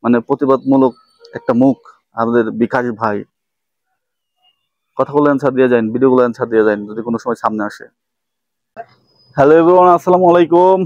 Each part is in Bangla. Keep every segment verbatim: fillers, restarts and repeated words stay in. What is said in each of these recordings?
মানে প্রতিবাদমূলক একটা মুখ আমাদের বিকাশ ভাই। কথাগুলো অ্যান্সার দিয়ে যান, ভিডিওগুলো অ্যান্সার দিয়ে যান যদি কোনো সময় সামনে আসে। হ্যালো এভরিওয়ান, আসসালামু আলাইকুম।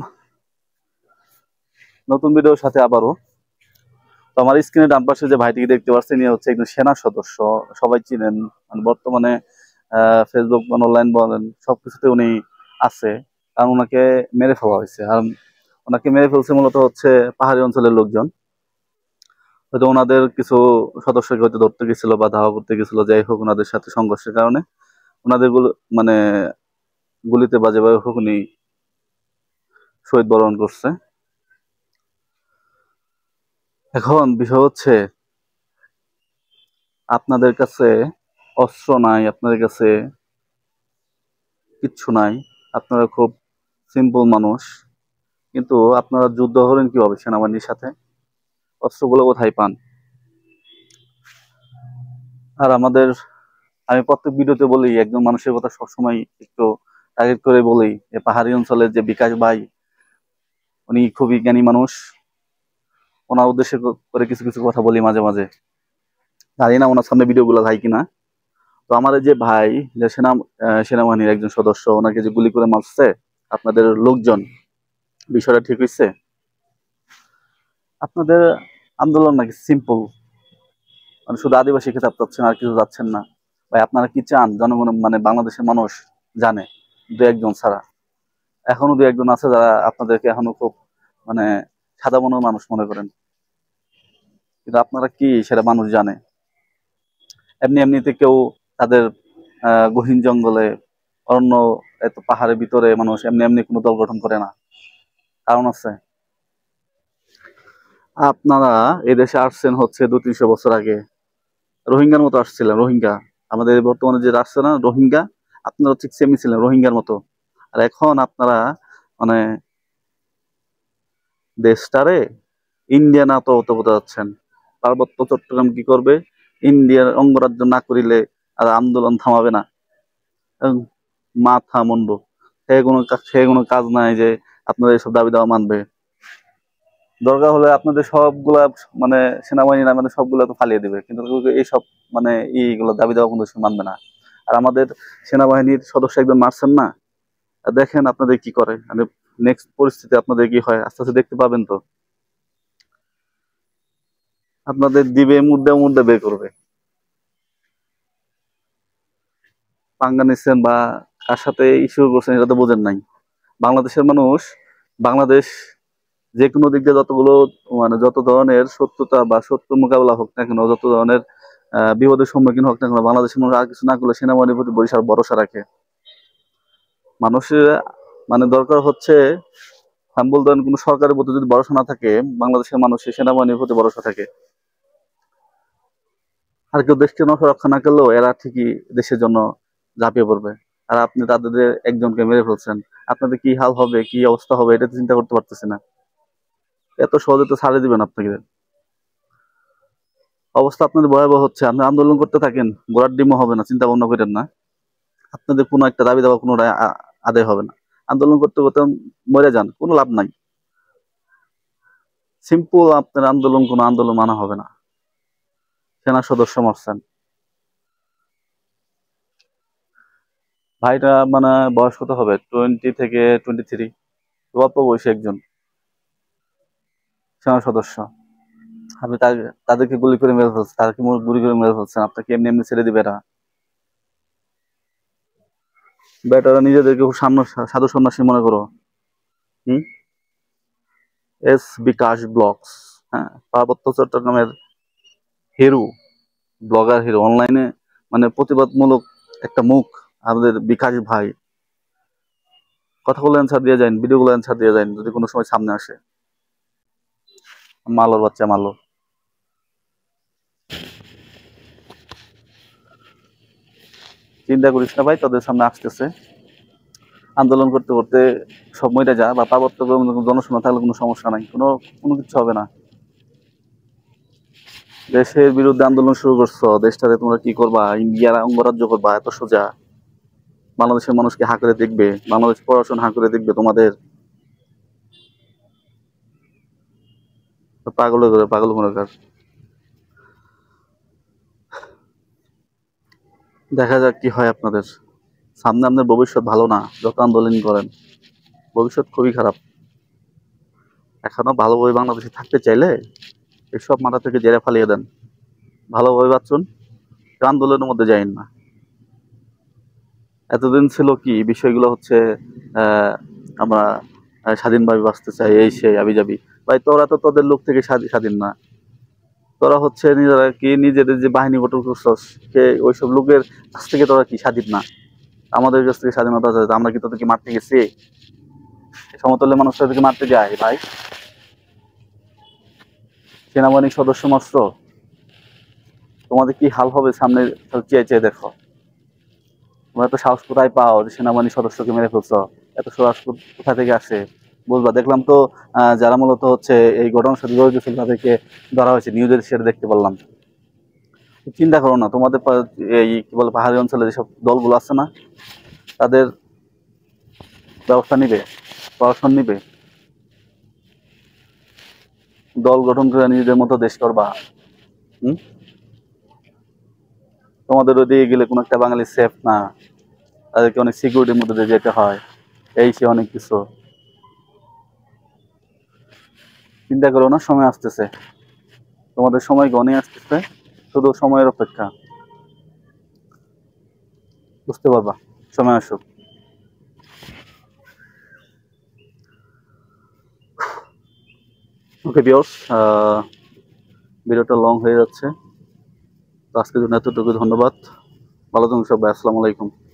নতুন ভিডিওর সাথে আবারও। তো আমার স্ক্রিনে ডান পাশে যে ভাইটিকে দেখতে পাচ্ছেন, ইনি হচ্ছে একজন সেনা সদস্য। সবাই চিনেন, মানে বর্তমানে ফেসবুক বলেন, অনলাইন বলেন, সবকিছুতে উনি আছে। কারণ ওনাকে মেরে ফেলা হয়েছে। আর ওনাকে মেরে ফেলছে মূলত হচ্ছে পাহাড়ি অঞ্চলের লোকজন। হয়তো ওনাদের কিছু সদস্যকে হয়তো ধরতে গেছিল বা ধাওয়া করতে গেছিল, যাই হোক ওনাদের সাথে সংঘর্ষের কারণে ওনাদের গুলো মানে গুলিতে বাজে বা হোক উনি শহীদ বরণ করছে। এখন বিষয় হচ্ছে, আপনাদের কাছে অস্ত্র নাই, আপনাদের কাছে কিচ্ছু নাই, আপনারা খুব সিম্পল মানুষ, কিন্তু আপনারা যুদ্ধ করেন কিভাবে সেনাবাহিনীর সাথে? অস্ত্রগুলো কোথায় পান? আর আমাদের, আমি প্রত্যেক ভিডিওতে বলি, একজন মানুষের কথা সবসময় একটু টার্গেট করে বলি, যে পাহাড়ি অঞ্চলের যে বিকাশ ভাই, উনি খুবই জ্ঞানী মানুষ। ওনার উদ্দেশ্যে করে কিছু কিছু কথা বলি মাঝে মাঝে, জানি না ওনার সামনে ভিডিওগুলো ভাই কিনা। তো আমার যে ভাই, যে সেনা সেনাবাহিনীর একজন সদস্য, ওনাকে যে গুলি করে মারছে আপনাদের লোকজন, বিষয়টা ঠিক হয়েছে? আপনাদের আন্দোলন নাকি সিম্পল, মানে শুধু আদিবাসী খেতাব চাচ্ছেন আর কিছু যাচ্ছেন না? ভাই আপনারা কি চান? জনগণ মানে বাংলাদেশের মানুষ জানে, দু একজন ছাড়া। এখনো দু একজন আছে যারা আপনাদেরকে এখনো খুব মানে সাদা মনের মানুষ মনে করেন, কিন্তু আপনারা কি সেটা মানুষ জানে। এমনি এমনিতে কেউ তাদের আহ গহীন জঙ্গলে, অরণ্য, এত পাহাড়ের ভিতরে মানুষ এমনি এমনি কোনো দল গঠন করে না, কারণ আছে। আপনারা এদেশে আসছেন হচ্ছে দু তিনশো বছর আগে, রোহিঙ্গার মতো আসছিলেন। রোহিঙ্গা, আমাদের বর্তমানে যে আসছে না রোহিঙ্গা, আপনারা ঠিক সেমই ছিলেন রোহিঙ্গার মতো। আর এখন আপনারা মানে দেশটারে ইন্ডিয়া না তো অত বোঝা যাচ্ছেন। পার্বত্য চট্টগ্রাম কি করবে? ইন্ডিয়ার অঙ্গরাজ্য না করিলে আর আন্দোলন থামাবে না। উম, মাথা মুন্ডু, সে কোনো কা- সে কোনো কাজ নাই যে আপনাদের এইসব দাবি দাওয়া মানবে। দরকার হলে আপনাদের সবগুলা মানে সেনাবাহিনী না মানে সবগুলা তো ফালিয়ে দিবে, কিন্তু এইসব মানে এইগুলো দাবি দেওয়া কোনো কিছু মানবে না। আর আমাদের সেনাবাহিনীর সদস্য একজন মারছেন না, আর দেখেন আপনাদের কি করে, মানে নেক্সট পরিস্থিতি আপনাদের কি হয় আস্তে আস্তে দেখতে পাবেন। তো আপনাদের দিবে মুদ্দা মুদ্দা বের করবে। পাঙ্গা নিচ্ছেন বা কার সাথে ইস্যু করছেন এটা তো বোঝেন নাই। বাংলাদেশের মানুষ, বাংলাদেশ যে কোনো দিক দিয়ে যতগুলো মানে যত ধরনের শত্রুতা বা শত্রু মোকাবেলা হোক না কেন, যত ধরনের আহ বিপদের সম্মুখীন হোক না কেন, বাংলাদেশের মানুষ আর কিছু না করলে সেনাবাহিনীর প্রতি বরিশাল ভরসা রাখে। মানুষের মানে দরকার হচ্ছে, আমি বলতে পারেন কোনো সরকারের প্রতি যদি ভরসা না থাকে, বাংলাদেশের মানুষের সেনাবাহিনীর প্রতি ভরসা থাকে। আর কেউ দেশকে নষ্ট রক্ষা না করলেও এরা ঠিকই দেশের জন্য ঝাঁপিয়ে পড়বে। আর আপনি তাদের একজনকে মেরে ফেলছেন, আপনাদের কি হাল হবে, কি অবস্থা হবে, এটা তো চিন্তা করতে পারতেছি না। এত সহজে তো ছাড়ে দিবেন আপনাকে? অবস্থা আপনাদের ভয়াবহ হচ্ছে। আপনি আন্দোলন করতে থাকেন, গোড়ার ডিমও হবে না, চিন্তা ভাবনা করেন না। আপনাদের কোনো একটা দাবি দেওয়া কোনো আদায় হবে না। আন্দোলন করতে করতে মরে যান, কোনো লাভ নাই। সিম্পল, আপনার আন্দোলন কোনো আন্দোলন মানা হবে না। সেনা সদস্য মরছেন, ভাইটা মানে বয়স কত হবে, টোয়েন্টি থেকে টোয়েন্টি থ্রি, অল্প বয়সী একজন সেনা সদস্য। আপনি তাদেরকে গুলি করে মেরে ফেলছেন, তাদেরকে গুলি করে মেরে ফেলছেন, আপনাকে এমনি এমনি ছেড়ে দিবে এরা? বেটারা নিজেদেরকে খুব সামনে সাধু সন্ন্যাসী মনে করো। হম এস বিকাশ ব্লগস, হ্যাঁ, পার্বত্য চট্টগ্রামের হিরো, ব্লগার হিরো, অনলাইনে মানে প্রতিবাদমূলক একটা মুখ আমাদের বিকাশ ভাই। কথাগুলো অ্যান্সার দিয়ে যান, ভিডিওগুলো অ্যান্সার দিয়ে যান যদি কোনো সময় সামনে আসে। মালোর বাচ্চা মালো, চিন্তা করিস না ভাই, তাদের সামনে আসতেছে। আন্দোলন করতে করতে সব মরে যা, বা পার্বত্য জনশূন্য থাকলে কোনো সমস্যা নাই, কোনো কোনো কিছু হবে না। দেশের বিরুদ্ধে আন্দোলন শুরু করছো, দেশটাতে তোমরা কি করবা? ইন্ডিয়ার অঙ্গরাজ্য করবা? এত সোজা? বাংলাদেশের মানুষকে হা করে দেখবে, বাংলাদেশ পড়াশোনা হা করে দেখবে তোমাদের? পাগল করে পাগল মনে কর। দেখা যাক কি হয় আপনাদের। সামনে আপনার ভবিষ্যৎ ভালো না, যত আন্দোলন করেন ভবিষ্যৎ খুবই খারাপ। এখনো ভালোভাবে বাংলাদেশে থাকতে চাইলে এসব মাথা থেকে জেরে ফালিয়ে দেন, ভালোভাবে বাঁচুন, আন্দোলনের মধ্যে যাইন না। এতদিন ছিল কি বিষয়গুলো হচ্ছে আহ আমরা আহ, স্বাধীনভাবে বাঁচতে চাই, এই সেই আবি যাবি। ভাই তোরা তো তোদের লোক থেকে স্বাধী- স্বাধীন না। তোরা হচ্ছে নিজেরা কি নিজেদের যে বাহিনী গঠন করছস, সে ওইসব লোকের কাছ থেকে তোরা কি স্বাধীন না? আমাদের কাছ থেকে স্বাধীনতা আছে, আমরা কি তোদেরকে মারতে গেছি? সমতলের মানুষ তাদেরকে মারতে যায় ভাই? সেনাবাহিনীর সদস্য মাত্র, তোমাদের কি হাল হবে সামনে, চেয়ে চেয়ে দেখো। তোমরা এত সাহস কোথায় পাও যে সেনাবাহিনীর সদস্যকে মেরে ফেলছো? এত সাহস কো- কোথা থেকে আসে বুঝবা। দেখলাম তো আহ, যারা মূলত হচ্ছে এই ঘটনার সাথে জড়িত ছিল তাদেরকে ধরা হয়েছে, নিউজের সেটা দেখতে পারলাম। চিন্তা করো না, তোমাদের পা- এই কি বলে পাহাড়ি অঞ্চলে যেসব দলগুলো আছে না, তাদের ব্যবস্থা নিবে, প্রশাসন নিবে। দল গঠন করে নিজেদের মতো দেশ করবা। হুম? তোমাদের ওদিকে গেলে কোনো একটা বাঙালি সেফ না, তাদেরকে অনেক সিকিউরিটির মধ্যে দিয়ে যেতে হয়, এই সে অনেক কিছু। চিন্তা করো না, সময় আসতেছে, তোমাদের সময় গণে আসতেছে, শুধু সময়ের অপেক্ষা, বুঝতে পারবা সময় আসুক। ওকে ভিউয়ার্স, ভিডিওটা লং হয়ে যাচ্ছে, তো আজকের জন্য এতটুকু, ধন্যবাদ। ভালো থাকুন সবাই, আসসালামু আলাইকুম।